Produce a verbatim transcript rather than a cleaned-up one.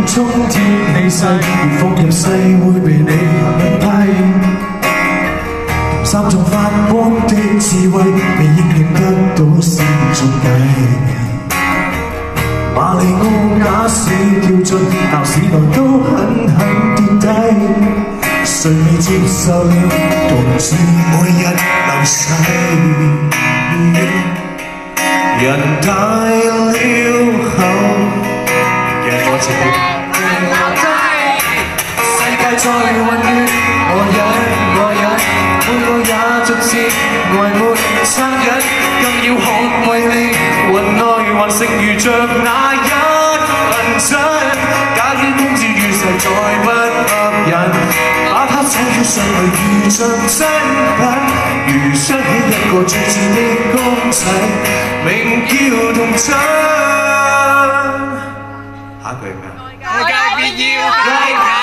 衝天氣勢，如放入世會被你狠批。三種發光的智慧，未應認得到是種計。馬里奧假使跳進鬧市內都狠狠跌低，誰未接受了獨自每日流逝？人大了後，嘅歌詞。世界再混亂，我忍我忍，每個也逐漸捱沒惻隱，更要捍衛你魂內還剩餘着那一份真。假如公主與世再不合人，把它寫於上來如像真品，如想起一個最似的公仔，名叫童真。下一句係咩？外界別要界限。